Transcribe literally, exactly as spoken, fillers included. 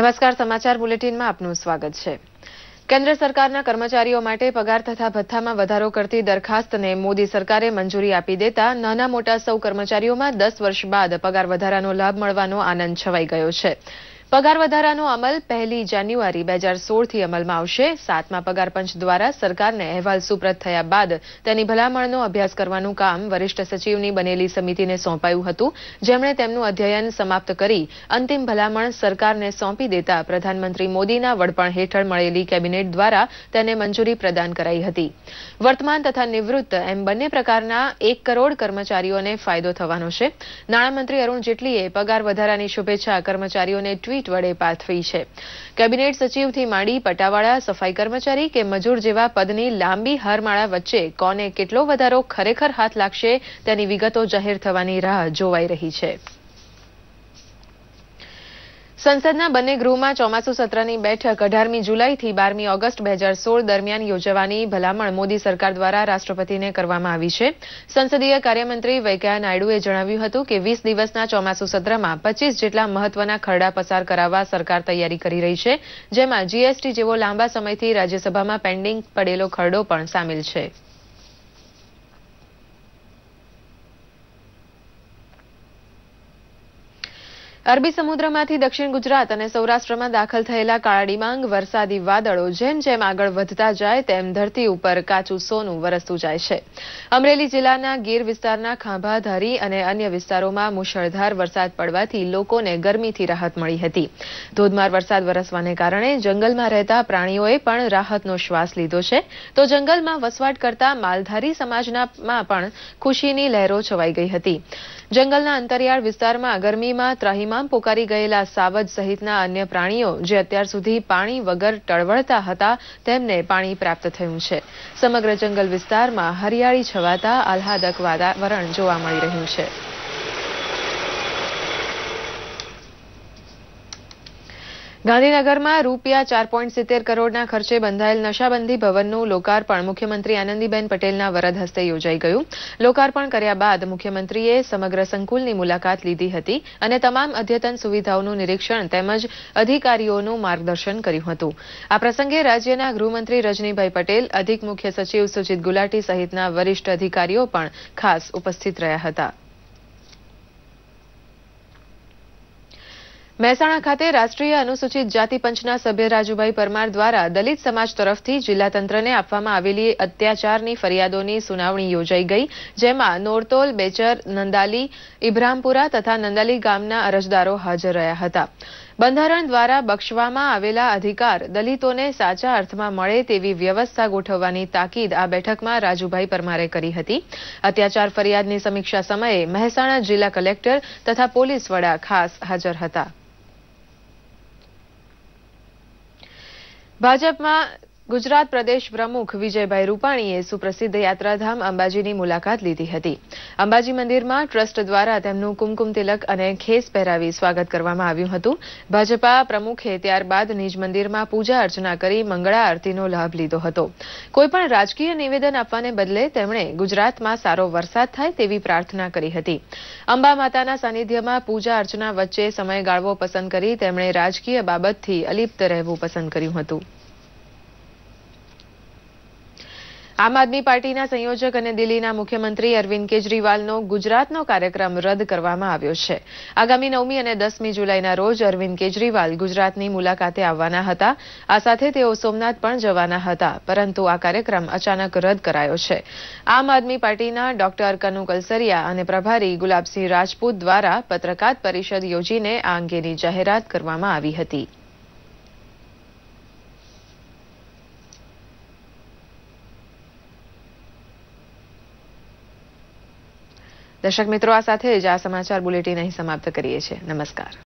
નમસ્કાર, સમાચાર બુલેટિનમાં આપનું સ્વાગત છે। કેન્દ્ર સરકારના કર્મચારીઓ માટે પગાર તથા ભથ્થામાં વધારો કરતી દરખાસ્તને મોદી સરકારે મંજૂરી આપી દેતા નાના મોટા સૌ કર્મચારીઓમાં દસ વર્ષ બાદ પગાર વધારાનો લાભ મળવાનો આનંદ છવાઈ ગયો છે। પગાર વધારાનો અમલ પહેલી જાન્યુઆરી બે હજાર સોળ થી અમલમાં આવશે। સાતમા પગાર પંચ દ્વારા સરકારને અહેવાલ સુપ્રત થયા બાદ તેની ભલામણનો અભ્યાસ કરવાનું કામ વરિષ્ઠ સચિવની બનેલી સમિતિને સોંપાયું હતું, જેમણે તેમનું અધ્યયન સમાપ્ત કરી અંતિમ ભલામણ સરકારને સોંપી દેતા પ્રધાનમંત્રી મોદીના વડપણ હેઠળ મળેલી કેબિનેટ દ્વારા તેને મંજૂરી પ્રદાન કરાઈ હતી। વર્તમાન તથા નિવૃત્ત એમ બંને પ્રકારના એક કરોડ કર્મચારીઓને ફાયદો થવાનો છે। નાણામંત્રી અરુણ જેટલીએ પગાર વધારાની શુભેચ્છા કર્મચારીઓને ટ્વીટ વડે પાઠવી છે। કેબિનેટ સચિવથી માંડી પટાવાળા, સફાઈ કર્મચારી કે મજૂર જેવા પદની લાંબી હારમાળા વચ્ચે કોને કેટલો વધારો ખરેખર હાથ લાગશે તેની વિગતો જાહેર થવાની રાહ જોવાઈ રહી છે। સંસદના બંને ગૃહમાં ચોમાસુ સત્રની બેઠક અઢારમી જુલાઈથી બારમી ઓગસ્ટ બે હજાર સોળ દરમિયાન યોજવાની ભલામણ મોદી સરકાર દ્વારા રાષ્ટ્રપતિને કરવામાં આવી છે। સંસદીય કાર્યમંત્રી વેંકૈયા નાયડુએ જણાવ્યું હતું કે વીસ દિવસના ચોમાસુ સત્રમાં પચીસ જેટલા મહત્વના ખરડા પસાર કરાવવા સરકાર તૈયારી કરી રહી છે, જેમાં જીએસટી જેવો લાંબા સમયથી રાજ્યસભામાં પેન્ડિંગ પડેલો ખરડો પણ સામેલ છે। અરબી સમુદ્રમાંથી દક્ષિણ ગુજરાત અને સૌરાષ્ટ્રમાં દાખલ થયેલા કાળા ડિબાંગ વરસાદી વાદળો જેમ જેમ આગળ વધતા જાય તેમ ધરતી ઉપર કાચું સોનું વરસતું જાય છે। અમરેલી જિલ્લાના ગીર વિસ્તારના ખાંભા, ધારી અને અન્ય વિસ્તારોમાં મુશળધાર વરસાદ પડવાથી લોકોને ગરમીથી રાહત મળી હતી। ધોધમાર વરસાદ વરસવાને કારણે જંગલમાં રહેતા પ્રાણીઓએ પણ રાહતનો શ્વાસ લીધો છે, તો જંગલમાં વસવાટ કરતા માલધારી સમાજનામાં પણ ખુશીની લહેરો છવાઈ ગઈ હતી। જંગલના અંતરિયાળ વિસ્તારમાં ગરમીમાં ત્રાહિમામ પોકારી ગયેલા સાવજ સહિતના અન્ય પ્રાણીઓ જે અત્યાર સુધી પાણી વગર ટળવળતા હતા તેમને પાણી પ્રાપ્ત થયું છે। સમગ્ર જંગલ વિસ્તારમાં હરિયાળી છવાતા આહલાદક વાતાવરણ જોવા મળી રહ્યું છે। ગાંધીનગરમાં રૂપિયા ચાર પોઈન્ટ સિત્તેર કરોડના ખર્ચે બંધાયેલ નશાબંધી ભવનનું લોકાર્પણ મુખ્યમંત્રી આનંદીબેન પટેલના વરદ હસ્તે યોજાઈ ગયું। લોકાર્પણ કર્યા બાદ મુખ્યમંત્રીએ સમગ્ર સંકુલની મુલાકાત લીધી હતી અને તમામ અદ્યતન સુવિધાઓનું નિરીક્ષણ તેમજ અધિકારીઓનું માર્ગદર્શન કર્યું હતું। આ પ્રસંગે રાજ્યના ગૃહમંત્રી રજનીભાઈ પટેલ, અધિક મુખ્ય સચિવ સુજીત ગુલાટી સહિતના વરિષ્ઠ અધિકારીઓ પણ ખાસ ઉપસ્થિત રહ્યા હતા। મહેસાણા ખાતે રાષ્ટ્રીય અનુસૂચિત જાતિ પંચના સભ્ય રાજુભાઈ પરમાર દ્વારા દલિત સમાજ તરફથી જિલ્લા તંત્રને આપવામાં આવેલી અત્યાચારની ફરિયાદોની સુનાવણી યોજાઈ ગઈ, જેમાં નોરતોલ, બેચર, નંદાલી, ઇબ્રામપુરા તથા નંદાલી ગામના અરજદારો હાજર રહ્યા હતા। બંધારણ દ્વારા બક્ષવામાં આવેલા અધિકાર દલિતોને સાચા અર્થમાં મળે તેવી વ્યવસ્થા ગોઠવવાની તાકીદ આ બેઠકમાં રાજુભાઈ પરમારે કરી હતી। અત્યાચાર ફરિયાદની સમીક્ષા સમયે મહેસાણા જિલ્લા કલેક્ટર તથા પોલીસ વડા ખાસ હાજર હતા। ભાજપમાં ગુજરાત પ્રદેશ પ્રમુખ વિજયભાઈ રૂપાણીએ સુપ્રસિદ્ધ યાત્રાધામ અંબાજીની મુલાકાત લીધી હતી। અંબાજી મંદિરમાં ટ્રસ્ટ દ્વારા તેમનું કુમકુમ તિલક અને ખેસ પહેરાવી સ્વાગત કરવામાં આવ્યું હતું। ભાજપા પ્રમુખે ત્યારબાદ નિજ મંદિરમાં પૂજા અર્ચના કરી મંગળા આરતીનો લાભ લીધો હતો। કોઈપણ રાજકીય નિવેદન આપવાને બદલે તેમણે ગુજરાતમાં સારો વરસાદ થાય તેવી પ્રાર્થના કરી હતી। અંબા માતાના સાનિધ્યમાં પૂજા અર્ચના વચ્ચે સમય ગાળવો પસંદ કરી તેમણે રાજકીય બાબતથી અલિપ્ત રહેવું પસંદ કર્યું હતું। આમ આદમી પાર્ટીના સંયોજક અને દિલ્હીના મુખ્યમંત્રી અરવિંદ કેજરીવાલનો ગુજરાતનો કાર્યક્રમ રદ કરવામાં આવ્યો છે। આગામી નવમી અને દસમી જુલાઈના રોજ અરવિંદ કેજરીવાલ ગુજરાતની મુલાકાતે આવવાના હતા। આ સાથે તેઓ સોમનાથ પણ જવાના હતા, પરંતુ આ કાર્યક્રમ અચાનક રદ કરાયો છે। આમ આદમી પાર્ટીના ડોક્ટર કનુ કલસરિયા અને પ્રભારી ગુલાબસિંહ રાજપૂત દ્વારા પત્રકાર પરિષદ યોજીને આ અંગેની જાહેરાત કરવામાં આવી હતી। દર્શક મિત્રો, આ સાથે જ આ સમાચાર બુલેટિન અહીં સમાપ્ત કરીએ છીએ। નમસ્કાર।